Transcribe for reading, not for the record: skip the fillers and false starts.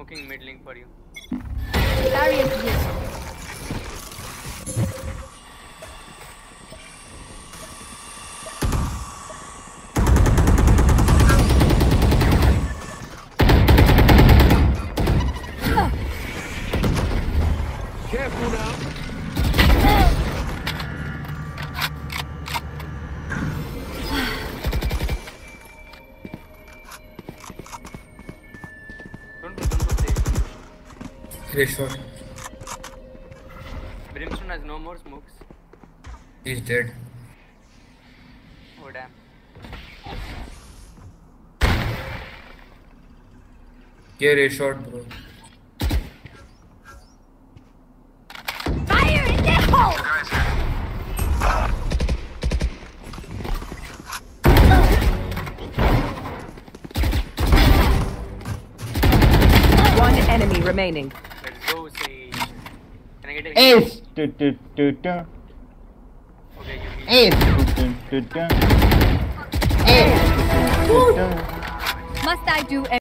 smoking mid link for you. Barrier here. Careful now. Don't stay. Great shot. Brimstone has no more smokes. He's dead. Oh damn. Get a shot, bro. Fire in the hole! One enemy remaining. Let's go, Sage. Can I get a Ace. Okay, you need Ace. Ace. Must I do